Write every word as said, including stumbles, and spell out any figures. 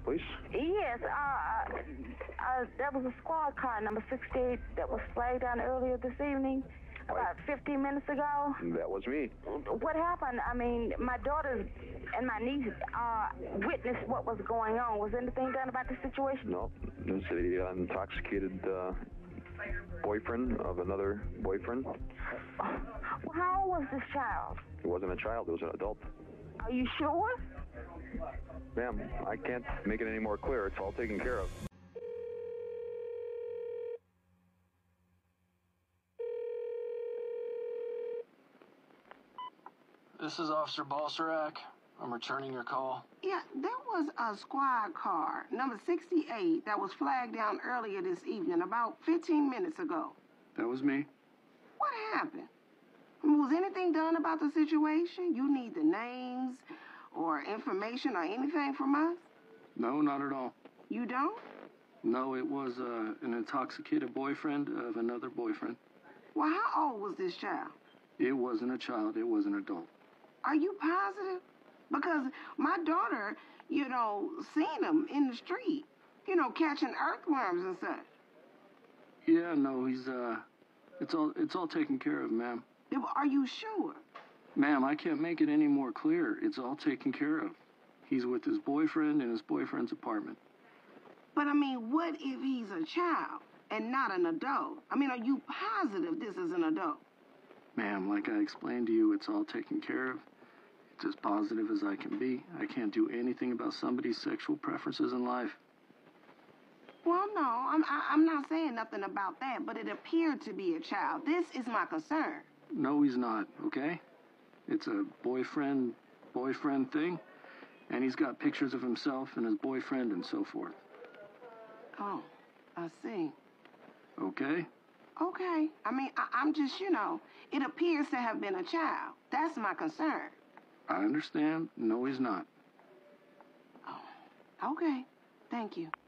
please. Yes, uh, uh, there was a squad car, number sixty-eight, that was flagged down earlier this evening, about fifteen minutes ago. That was me. What happened? I mean, my daughters and my niece uh, witnessed what was going on. Was anything done about the situation? No. It's an intoxicated uh, boyfriend of another boyfriend. Well, how old was this child? It wasn't a child. It was an adult. Are you sure? Ma'am, I can't make it any more clear. It's all taken care of. This is Officer Balsarak. I'm returning your call. Yeah, there was a squad car, number sixty-eight, that was flagged down earlier this evening, about fifteen minutes ago. That was me. What happened? I mean, was anything done about the situation? You need the names or information or anything from us? No, not at all. You don't? No, it was uh, an intoxicated boyfriend of another boyfriend. Well, how old was this child? It wasn't a child. It was an adult. Are you positive? Because my daughter, you know, seen him in the street, you know, catching earthworms and such. Yeah, no, he's, uh, it's all, it's all taken care of, ma'am. Are you sure? Ma'am, I can't make it any more clear. It's all taken care of. He's with his boyfriend in his boyfriend's apartment. But, I mean, what if he's a child and not an adult? I mean, are you positive this is an adult? Ma'am, like I explained to you, it's all taken care of. It's as positive as I can be. I can't do anything about somebody's sexual preferences in life. Well, no, I'm, I, I'm not saying nothing about that, but it appeared to be a child. This is my concern. No, he's not, okay? It's a boyfriend, boyfriend thing, and he's got pictures of himself and his boyfriend and so forth. Oh, I see. Okay? Okay. I mean, I, I'm just, you know, it appears to have been a child. That's my concern. I understand. No, he's not. Oh, okay. Thank you.